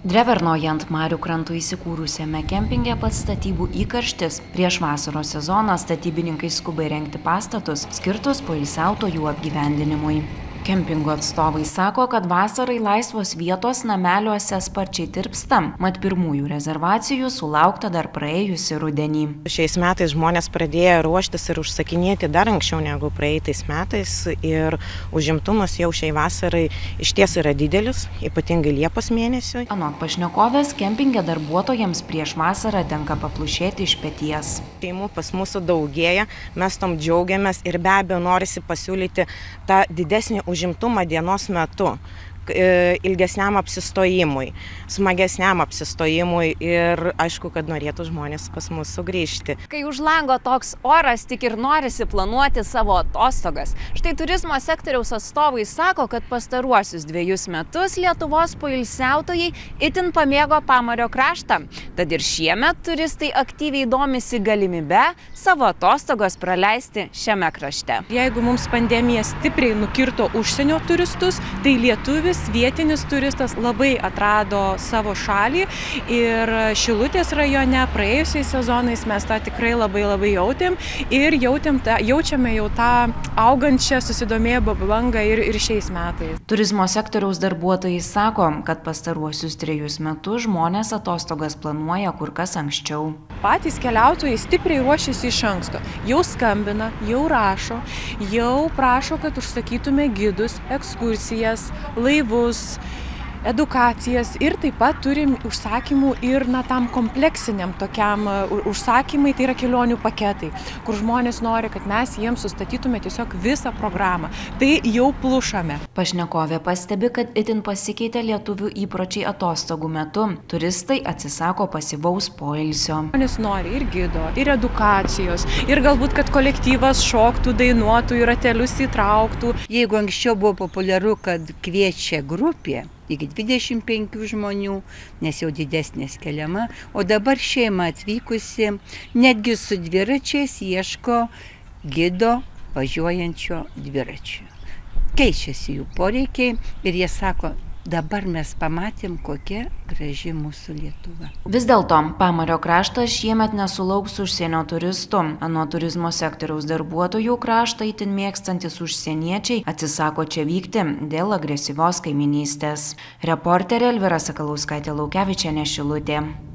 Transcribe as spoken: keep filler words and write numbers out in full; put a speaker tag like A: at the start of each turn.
A: Drevernoje ant Marių krantų įsikūrusiame kempinge pats statybų įkarštis. Prieš vasaros sezoną statybininkai skuba įrengti pastatus, skirtus poilsiautojų apgyvendinimui. Kempingo atstovai sako, kad vasarai laisvos vietos nameliuose sparčiai tirpsta, mat pirmųjų rezervacijų sulaukta dar praėjusį rudenį.
B: Šiais metais žmonės pradėjo ruoštis ir užsakinėti dar anksčiau negu praeitais metais ir užimtumas jau šiai vasarai išties yra didelis, ypatingai Liepos mėnesiui.
A: Anot pašnekovės, kempinge darbuotojams prieš vasarą tenka paplušėti iš peties.
B: Šeimų pas mūsų daugėja, mes tom džiaugiamės ir be abejo norisi pasiūlyti tą didesnį užimtumą dienos metu, ilgesniam apsistojimui, smagesniam apsistojimui ir aišku, kad norėtų žmonės pas mus sugrįžti.
C: Kai už lango toks oras, tik ir norisi planuoti savo atostogas. Štai turizmo sektoriaus atstovai sako, kad pastaruosius dviejus metus Lietuvos poilsiautojai itin pamėgo Pamario kraštą. Tad ir šiemet turistai aktyviai domisi galimybe savo atostogas praleisti šiame krašte.
D: Jeigu mums pandemija stipriai nukirto užsienio turistus, tai lietuvis vietinis turistas labai atrado savo šalį ir Šilutės rajone praėjusiais sezonais mes tą tikrai labai labai jautėm ir jautėm tą, jaučiame jau tą augančią susidomėjimo bangą ir, ir šiais metais.
A: Turizmo sektoriaus darbuotojai sako, kad pastaruosius trejus metus žmonės atostogas planuoja kur kas anksčiau.
D: Patys keliautojai stipriai ruošiasi iš anksto. Jau skambina, jau rašo, jau prašo, kad užsakytume gidus, ekskursijas, laivus, edukacijas ir taip pat turim užsakymų ir na, tam kompleksiniam tokiam užsakymai, tai yra kelionių paketai, kur žmonės nori, kad mes jiems sustatytume tiesiog visą programą. Tai jau plušame.
A: Pašnekovė pastebi, kad itin pasikeitė lietuvių įpročiai atostogų metu. Turistai atsisako pasyvaus poilsio.
D: Žmonės nori ir gido, ir edukacijos, ir galbūt, kad kolektyvas šoktų, dainuotų, ir ratelius įtrauktų.
E: Jeigu anksčiau buvo populiaru, kad kviečia grupė, iki dvidešimt penkių žmonių, nes jau didesnė skeliama, o dabar šeima atvykusi netgi su dviračiais ieško gido važiuojančio dviračiu. Keičiasi jų poreikiai ir jie sako, dabar mes pamatėm, kokia graži mūsų Lietuva.
A: Vis dėlto, Pamario kraštas šiemet nesulauks užsienio turistų. Anot turizmo sektoriaus darbuotojų, kraštą itin mėgstantis užsieniečiai atsisako čia vykti dėl agresyvios kaimynystės. Reporterė Elvira Sakalauskaitė Laukevičienė, Šilutė.